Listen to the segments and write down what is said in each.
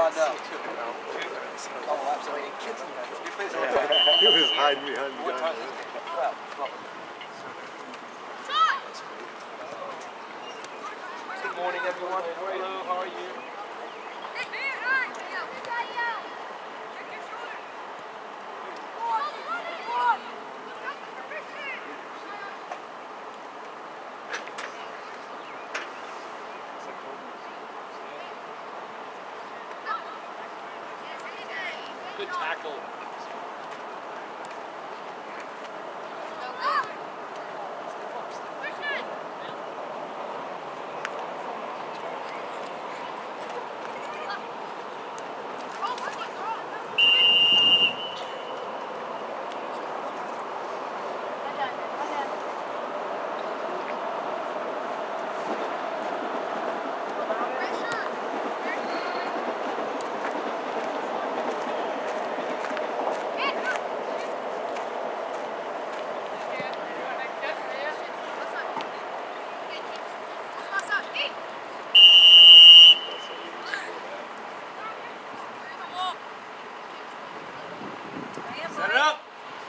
no. Oh, absolutely. He was hiding behind the gun. Good morning, everyone. Hello, how are you? Good tackle. Set it up.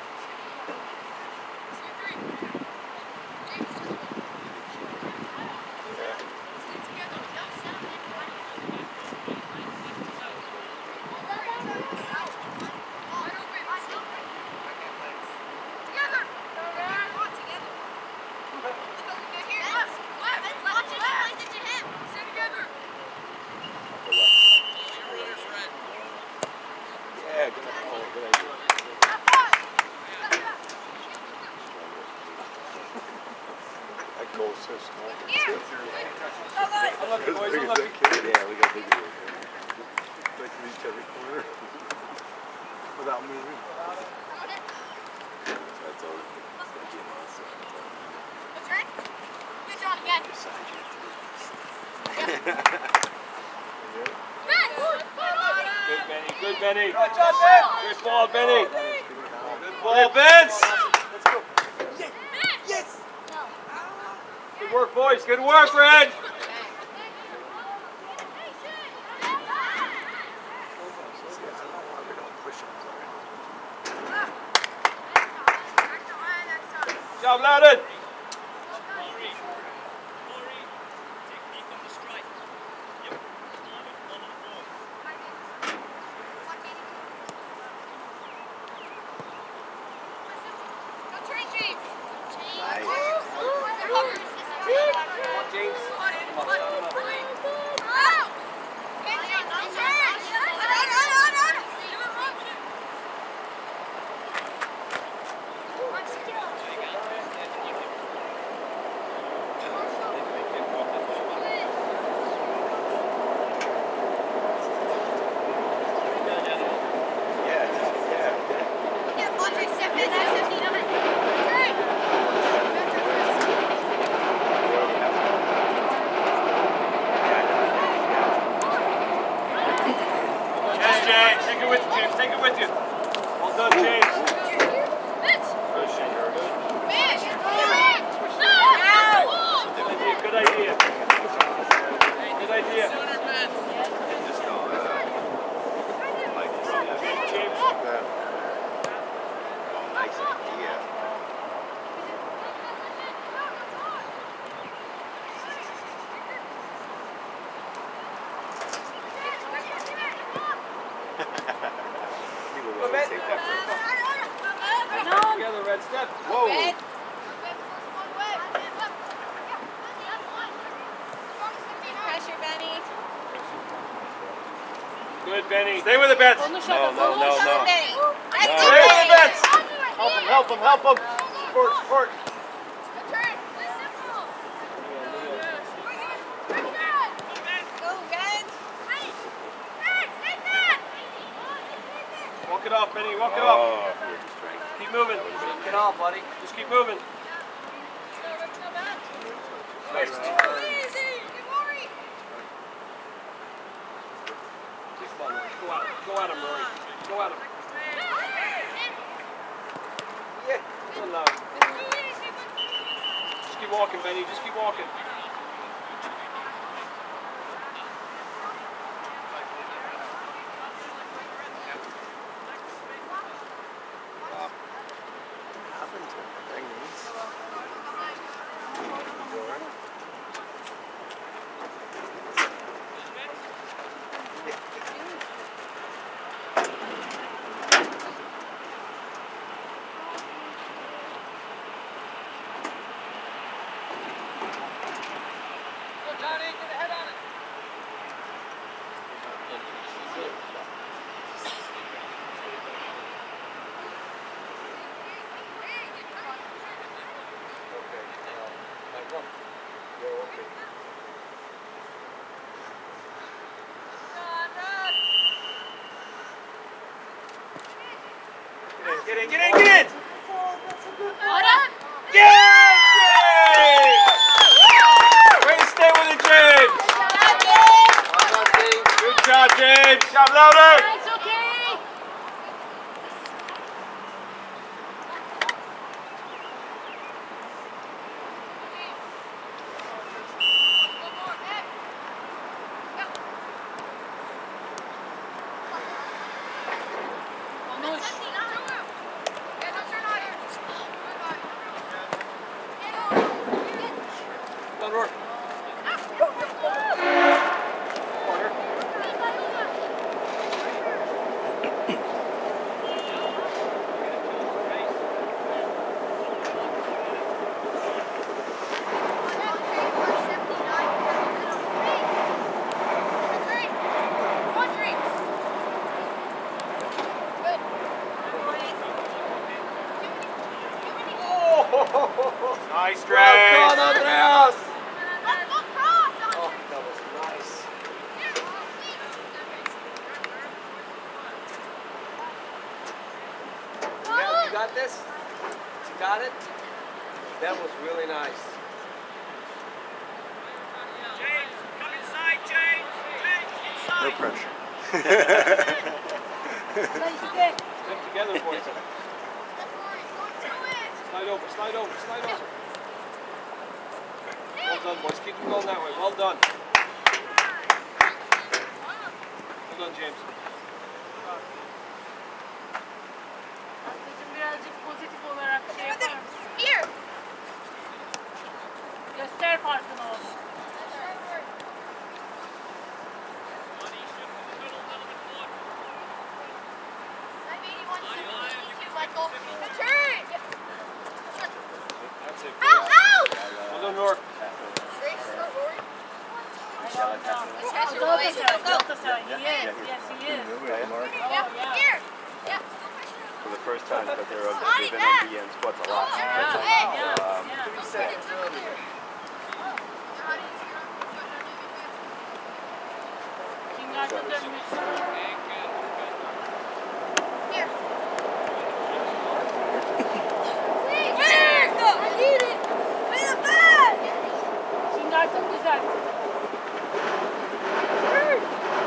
Yeah, good idea. That goal's so small. Unlucky, boys, As big as unlucky. that kid. Yeah, we got big ones. They can reach every corner without moving. That's all. That's gonna be awesome. That's right. Good job again. Good, Benny. Good, Benny. Good job, Ben. Good ball, Benny. Good ball, Vince. Let's go. Yes. Good work, boys. Good work, Red. Good job, Loudon. Take it with you, James. Take it with you. Well done, James. Good idea. Good idea. James. Nice idea. Together, Red. Step. Whoa. Pressure, Benny. Good, Benny. Stay with the bets. No. Benny. Stay with the bets. Help him. Support. Go, Reds. Walk it off, Benny. Walk it off. Keep moving. Get off, buddy. Just keep moving. Nice. Go at him, Rory. Go at him. Yeah. Good enough. Just keep walking, Benny. Just keep walking. Get in, get in, get in! What? Yes, James! Way to stay with it, James! Good job, James! Good job, louder! It's okay. Good work. Nice, Dre. Well done, Andreas. Let's go cross. Oh, that was nice. Yeah, you got this? You got it? That was really nice. James, come inside, James. James, No inside. pressure. Stick together, boys. Slide over, slide over, slide over. Well done, boys. Keep them going that way. Well done. Well done, James. Aslında birazcık pozitif olarak şey yapar mısın? Here. Göster farkını olsun. Turn. That's it. Out, out. Well done, York. Galatasaray. Yes, yes, he is. Mark. Here. Yeah. For the first time, but they've been on DN squats a lot. Kingart'ın dönmüşsün. Here. Where? Go. I need it. Play the ball. Kingart'ın güzel. Turn.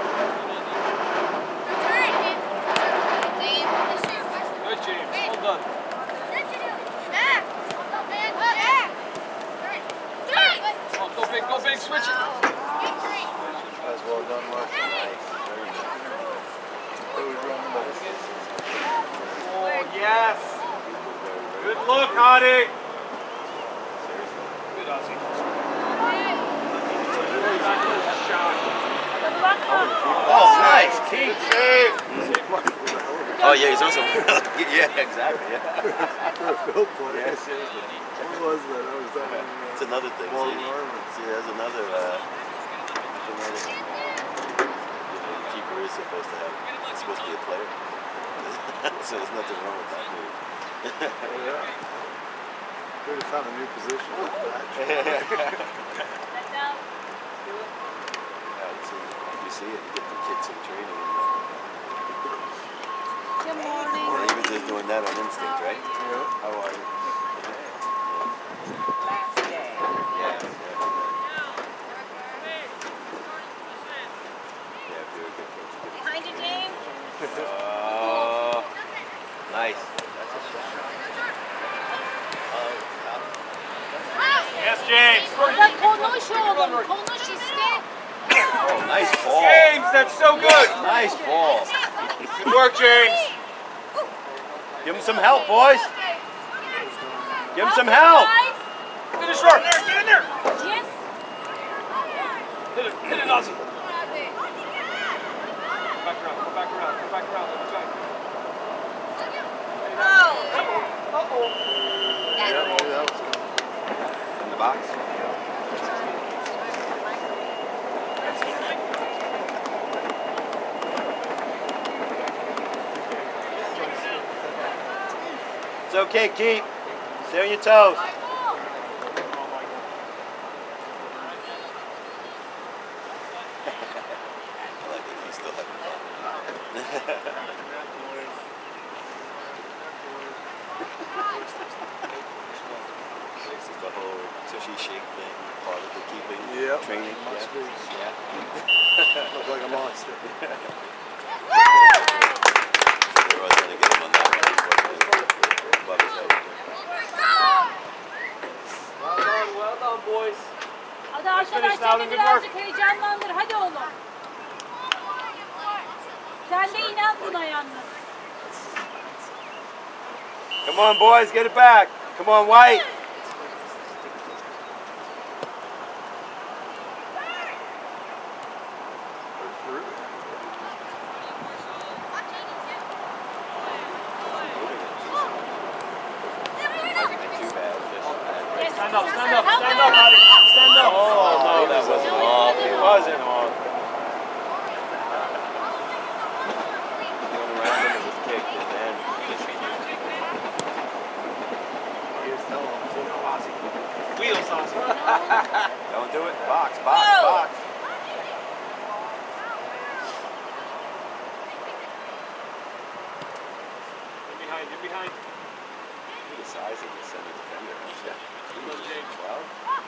Good, James. Well done. Back. Back. Oh, go big, switch it. That was well done, Mark. Nice. Very nice. Oh, yes. Good look, Hadi. Good, Ozzy. Oh, nice. Keith. Save. Oh, yeah, he's also. Yeah, exactly. Yeah. Phil play. Yeah, seriously. What was that? I was that It's another thing. Well, See, there's another thing the keeper is supposed to have. It's supposed to be a player. So there's nothing wrong with that move. Oh, yeah. Could have found a new position. You see it, you get the kids in training. Good morning. Or even just doing that on instinct, right? Yeah. How are you? Last day. Yeah, if you're a good coach. Behind you, James. Oh, nice. That's a shot. Yes, James. Orada konuş oğlum. Konuş iste. Oh, nice ball. James, that's so good. Nice ball. Good work, James. Give him some help, boys. Give him some help. Finish short. There, get in there. Yes. Hit it, Ozzy. Go back around, go back around, go back around. Let me try. Yeah, that was good. In the box. It's okay, Keith. Stay on your toes. I like that he's still having fun. tushy shake thing, part of the keeping training. Must be. Yeah. Look like a monster. They were always going to get him on that one. Above his head. Well done boys. Hadi arkadaşlarını birazcık heyecanlandır. Hadi oğlum. Sen de inan buna yalnız. Come on, boys, get it back. Come on, White. Stand up, stand up, stand up, buddy. Stand up. Oh, no, that wasn't off. It wasn't off. Going around him, it was kicked, and then Wheel sauce. don't do it. Box, box, box. In behind, in behind. Look at the size of the center defender. Well,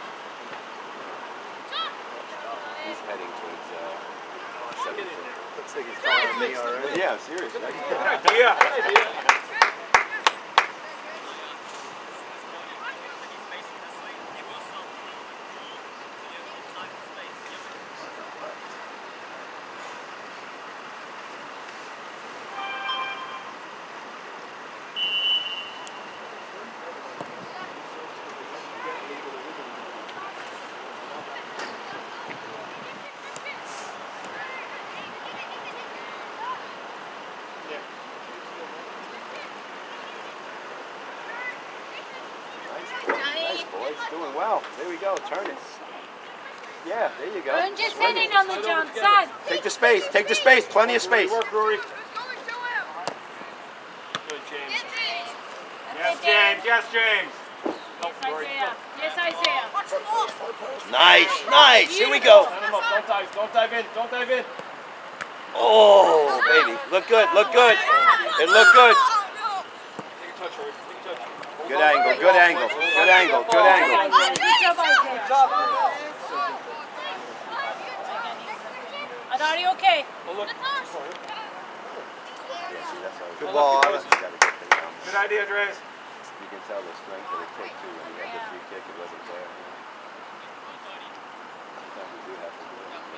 he's heading towards 7. Looks like he's calling me already. Yeah, seriously. Good idea. Good idea. Nice, boys. Doing well. There we go. Turn it. Yeah, there you go. Önce Swing sen it. inanacaksın sen. Take the space. Take the space. Plenty of space. Work, Rory. Good, James. Yes, James. Yes, James. Yes, Isaiah. Yes, Isaiah. Nice, nice. Here we go. Stand him up. Don't dive in. Don't dive in. Oh, baby. Look good. Look good. It looked good. Take a touch, Rory. Take a touch. Good angle. Good angle. Good angle. Good angle. Good job, Isaiah. Are you okay? Oh, look. Good ball, Alex. Good idea, Andres. You can tell the strength of the kick too. When you had the free kick, it wasn't there. Sometimes we do have to do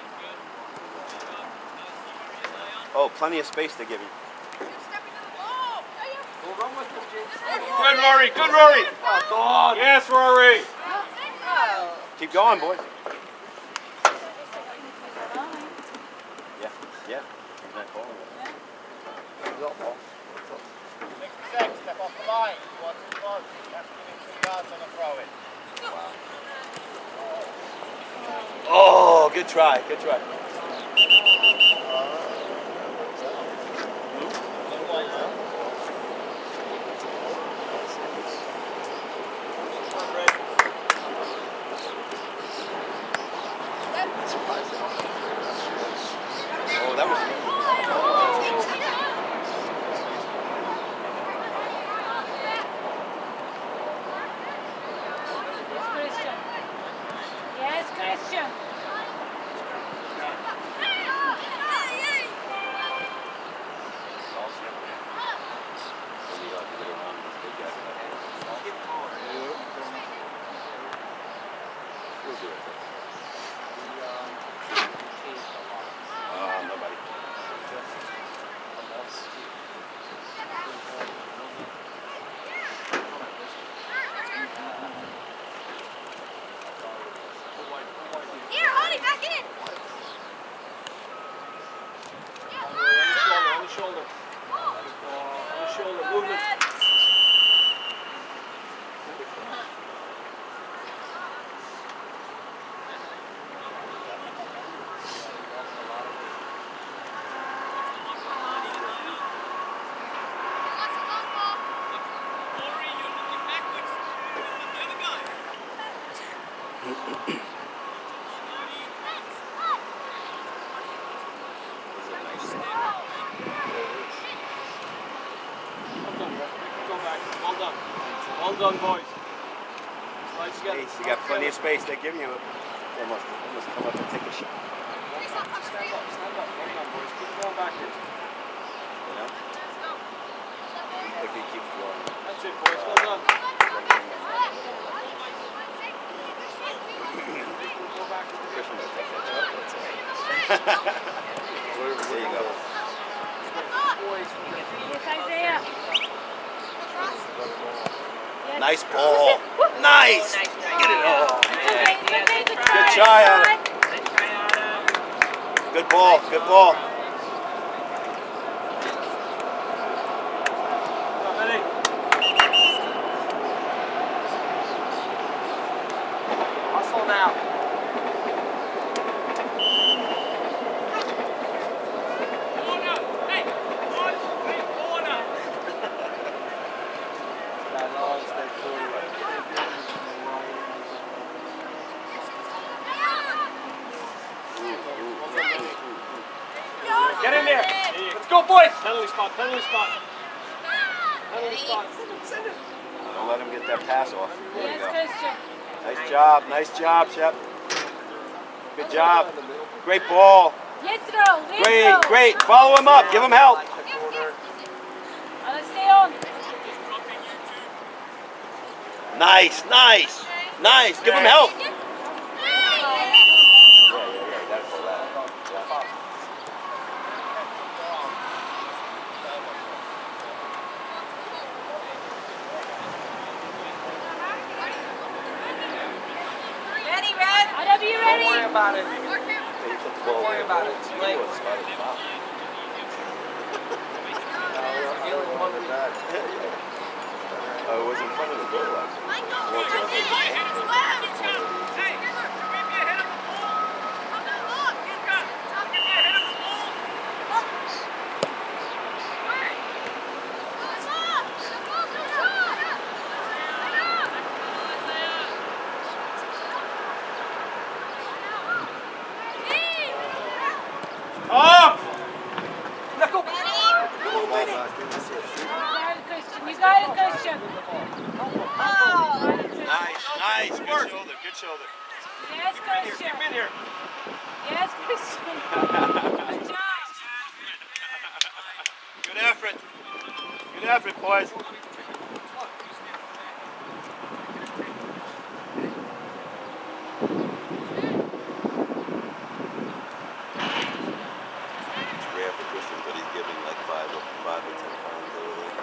it. Oh, plenty of space to give him. Good, Rory. Good, Rory. Yes, Rory. Keep going, boys. Yeah, yeah. He's not calling it. Step off the line. You want to close. You have to give him 2 yards on a throw in. Oh, good try. Good try. Oh, that was. Christian. Yes, Christian. Nobody. Here, Holly, back in. On the shoulder. On the shoulder. Movement. Well done, boys. Space. You got plenty of space. They're giving you it. Almost come up and take a shot. Stand up. Hang on, boys. Keep going backwards. You know? If he keeps going. That's it, boys. Well done. Go backwards. Christian will take that shot. There you go. Boys. Yes, Isaiah. Yes. Nice ball. Nice. Get it all. Okay, good try. Good try, Adam. Good ball. Good ball. Hustle now. Get in there. Let's go, boys. Penalty spot. Penalty spot. Penalty spot. Send it. Don't let him get that pass off. There you Yes, go. Christian. Nice job. Nice job, Shep. Good job. Great ball. Yes, throw. Yes, Great, throw. great. Follow him up. Give him help. Let's stay on. Nice, nice, nice. Give him help. Ready, Red? IW, you ready? Don't worry about it. Don't Don't worry about it. It's late. Oh, it was in front of the goal, actually. Up! You got it, Christian. Nice, nice. Good shoulder, good shoulder. Yes, Christian. Keep in here. Yes, Christian. Good job. Good effort. Good effort, boys. It's rare for Christian, but he's giving like 5 or 10 pounds over there.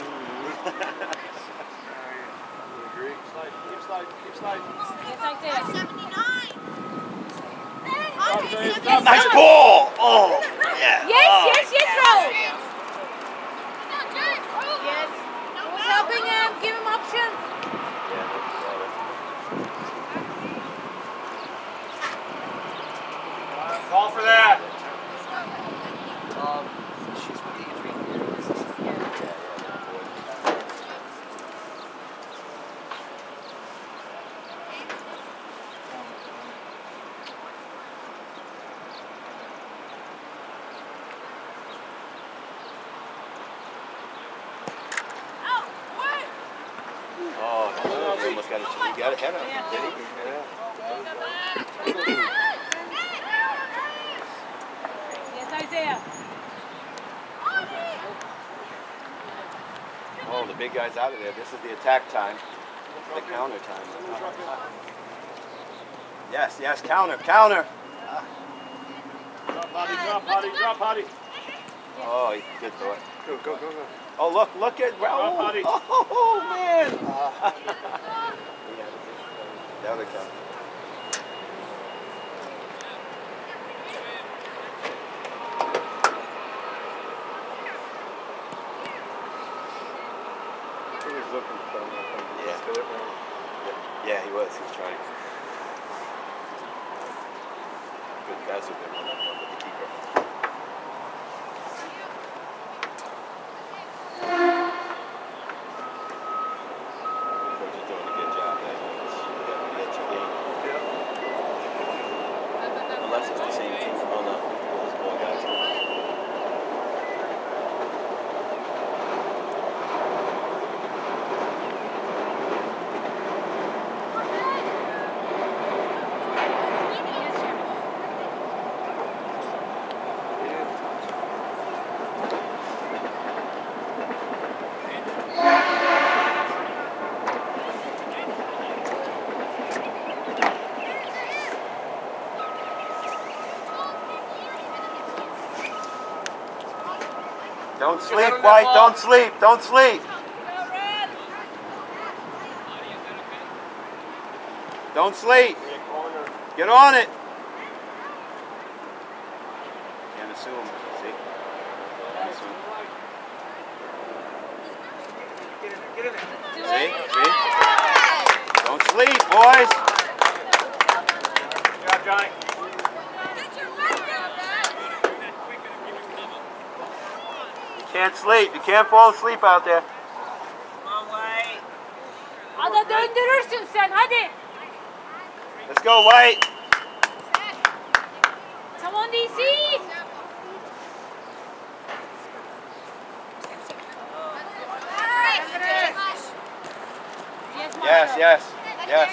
Slide. Keep sliding. Keep sliding. Yes, Isaiah. 79. Nice ball! Oh, yeah. Yes, Oh. yes, Raul. Yes. Who's helping him? Give him options. Call for that. She's with Adrian. Oh, he almost got it. He got it head up. Did he? Yes, Isaiah. Oh, the big guy's out of there. This is the attack time. The counter time. Yes, yes, counter, counter. Drop, Hottie, drop, Hottie, drop, Hottie. Oh, he good throw it. Go, go, go, go. Oh, look at Raul. Hottie. Oh, man. The other counter. He was looking for him. Yeah. Yeah, he was. He was trying. Good guys with him on that one with the keeper. Coach is doing a good job there. That's your game. Unless it's the same team. Oh no, those boy guys. Don't sleep, White. Don't sleep. Don't sleep. Don't sleep. Get on it. Can't assume. See? Can't assume. Get in there. See? See? Don't sleep, boys. Good job, Johnny. You can't sleep. You can't fall asleep out there. Ada döndürürsün sen hadi. Let's go, White. Come on DC. Yes, yes, yes.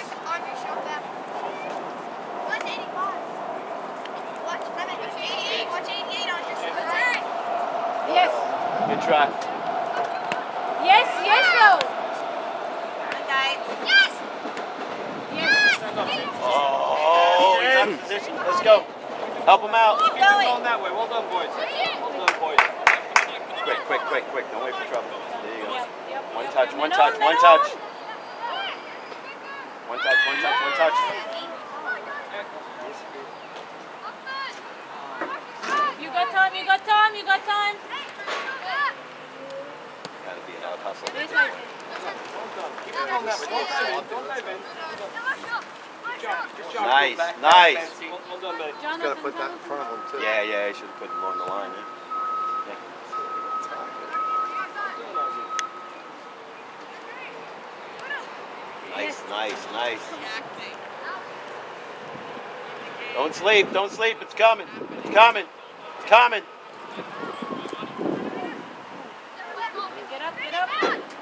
Yes. Good try. Yes, yes, Ro. Yes! Yes. Oh, he's out of position. Let's go. Help him out. Keep it going that way. Well done, boys. Well done, boys. Quick, quick, quick, quick. Don't wait for trouble. There you go. Yep, yep. One touch, one Menon, touch, one Menon. touch. One touch, one touch, one touch. You got time, you got time, you got time. Gotta be an out hustle. Yes, I Keep it going that way. Don't dive in. Don't dive in. Good job. Good job. Nice, Back, nice. back, Betsy. Well done, Betty. Got to put that in front of him too. Yeah, yeah, you should have put him along the line. Yeah. Nice, nice, nice. Don't sleep, don't sleep. It's coming. It's coming. It's coming. Get up, get up.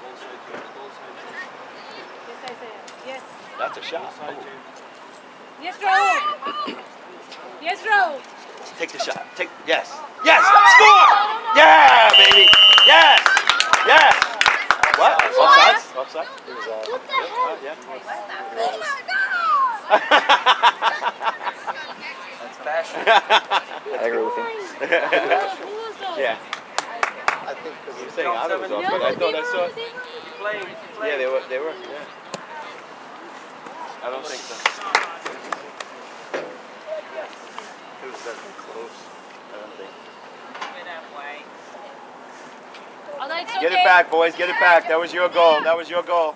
Yes, I say. Yes. That's a shot. Yes, Ro. Yes, Ro. Take the shot. Take. Yes. Yes. Score! Yeah, baby. Yes. Yes. What? Offside? Offside? He was out. What the hell? Yeah. Oh my God! That's fashion. I agree with him. Yeah. I think because I'm saying I was off, but I thought I saw. Playing. Yeah, they were. They were. Yeah. I don't think so. it was that close. I don't think. Ada, it's Get okay. it back, boys. Get it back. That was your goal. That was your goal.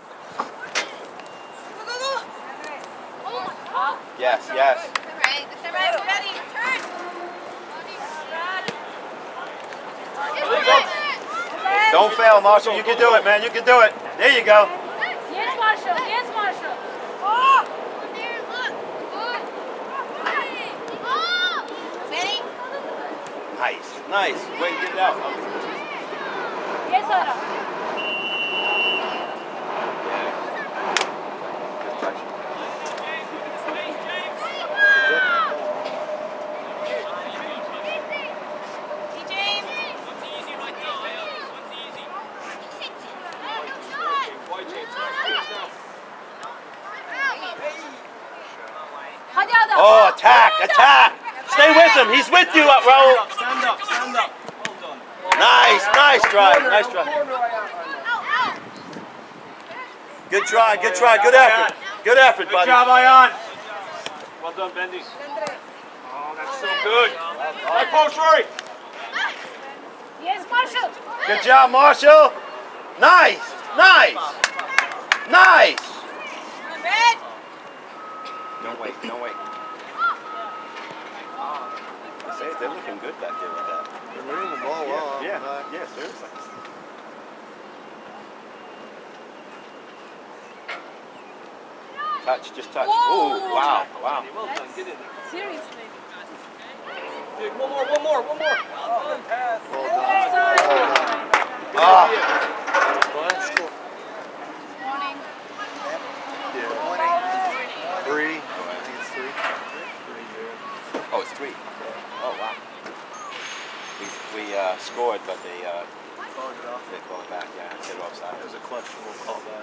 Yes. Yes. Alright, ready, turn! Don't fail, Marshall. You can do it, man. You can do it. There you go. Yes, Marshall. Yes, Marshall. Oh! There, look! Oh! Ready? Nice. Nice. Wait, get it out. Yes, Ada. Yeah. Good touch. Hadi Ada. Oh, attack! Attack! Stay with him. He's with you, Raul. Stand up. Stand up. Well done. Nice. Nice try. Nice try. Good try. Good try. Good effort. Good effort, Good buddy. job, Ion. Well done, Bendy. Oh, that's so good. Right post, Rory. Yes, Marshall. Good job, Marshall. Nice. Nice. Nice. Red! Don't wait. Don't wait. I say they're looking good back there with that. They're moving the ball well. Yeah. Yeah. Seriously. Touch. Just touch. Whoa. Ooh. Wow. Wow. Well done. Get in there. Seriously. Dude, one more. Oh, good pass. Well done. Ah. Well, that's cool. Morning. Yeah. 3. I think it's 3. 3 good. Oh, it's 3. Oh, wow. We scored, but they Called it off. called it back. Yeah, instead of offside. It was a questionable call back.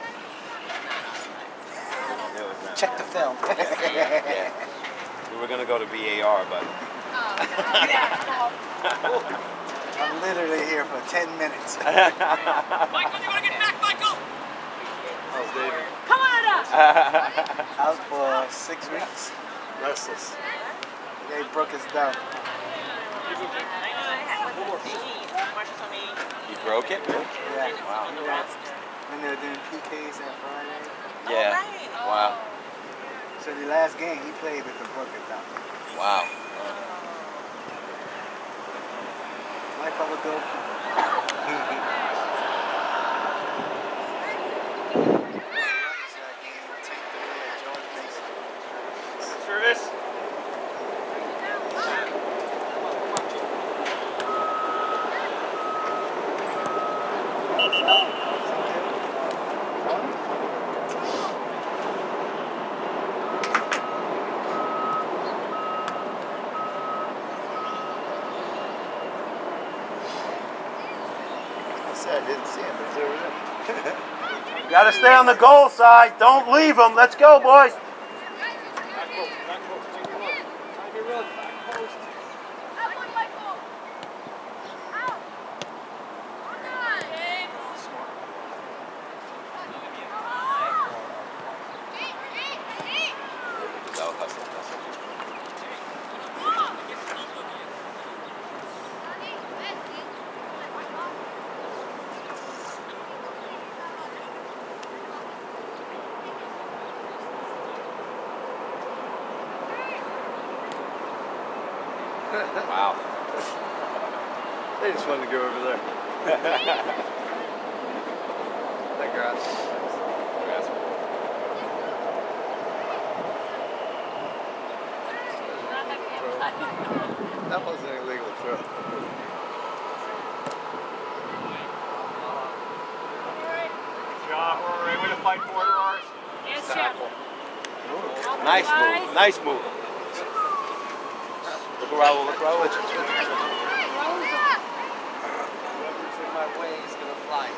Check the film. Yeah. We were gonna go to VAR, but I'm literally here for 10 minutes. Michael, you want to get back, Michael? How's David? Come on up. Out for 6 weeks. Restless. Yeah, he broke his thumb. You broke it? Really? Yeah. Wow. When they were doing PKs on Friday. Yeah. Wow. So the last game he played with the broken thumb. Wow. Life of a goalkeeper. Service. I didn't see him, but he's over there. You gotta stay on the goal side. Don't leave them. Let's go, boys. Back post, back post. Take your run. Time your run. Back post. That'll hustle, hustle. Wow. They just wanted to go over there. That grass. That wasn't an illegal throw. Good job, Rory. Way to fight for it, Rory. Yes, Chef. Nice move. Nice move. Look at Raul. Look at Raul. Whoever's in my way is going to fly.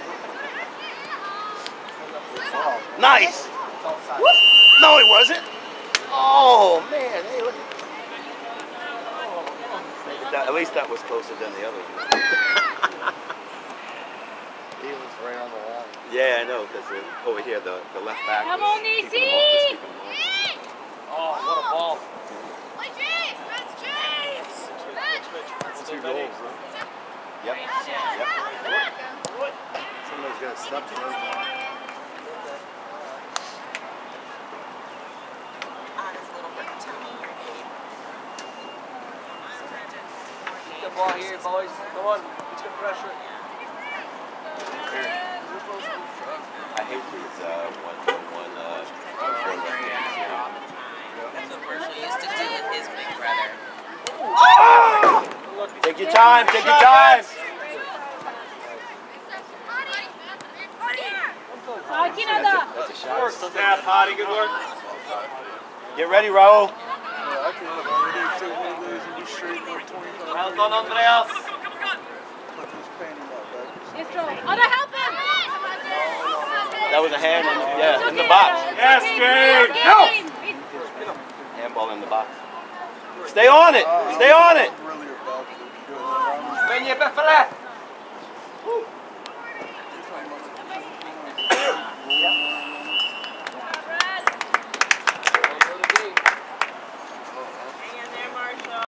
Nice. It's offside. No, it wasn't. Oh man. Hey, look. At least that was closer than the other one. He was right on the line. Yeah, I know, because over here, the left back. Come was on, keeping Nisi. him off, was keeping him off. Oh, what a ball. That's 2 goals, huh? Yep. Yep. Somebody's got to stop the road. Get the ball here, boys. Come on. Let's get pressure. I hate these one-on-one That's what Virgil used to do with his big brother. Take your time. Take your time. That's a shot. Work, Dad, Hottie. Good work. Get ready, Raul. I can look over there too. We lose and you straight up 25. Well done, Andreas. Look, he's painting that back. Yes, Joe. Oh, no, help him. That was a hand in the box. Yes, Jade. Help. Handball in the box. Stay on it. Stay on it. Really about to do it. Vem, Befele!